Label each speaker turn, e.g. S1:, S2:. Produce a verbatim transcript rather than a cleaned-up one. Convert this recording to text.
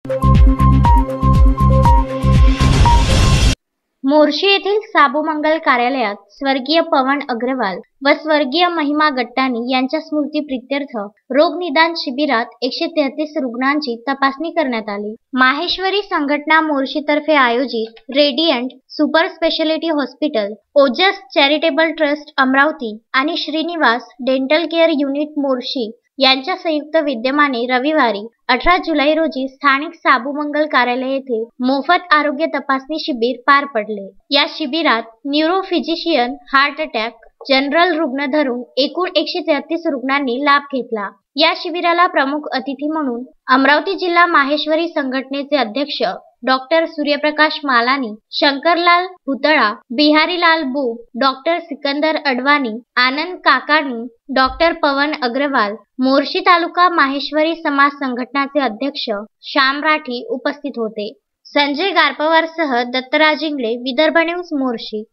S1: मोर्शी येथील साबुमंगल कार्यालयात स्वर्गीय पवन अग्रवाल व स्वर्गीय महिमा गट्टानी यांच्या स्मृतीप्रित्यर्थ रोग निदान शिबिरात एकशे तेहतीस रुग्णांची तपासणी करण्यात आली। माहेश्वरी संघटना मोर्शीतर्फे आयोजित radiant super speciality hospital, Ojas charitable trust Amravati आणि Shrinivas dental care unit Morshi यांच्या संयुक्त विद्यमाने रविवारी अठरा जुलै रोजी स्थानिक साबुमंगल कार्यालय येथे मोफत आरोग्य तपासणी शिबिर पार पडले। या शिबिरात neuro physician, heart attack, general रुग्ण धरून एकूण एकशे तेहतीस रुग्णांनी लाभ घेतला। या शिबिराला प्रमुख अतिथी म्हणून अमरावती जिल्हा माहेश्वरी संघटनेचे अध्यक्ष doctor Suryaprakash Malani, Shankarlal Bhutala, Biharilal Bub, doctor Sikandar Advani, Anand Kakani, doctor Pawan Agrawal, Morshi तालुका माहेश्वरी समाज संघटनाचे अध्यक्ष श्याम राठी उपस्थित होते। संजय गारपवारसह दत्तराज इंगळे, विदर्भ न्यूज, मोर्शी।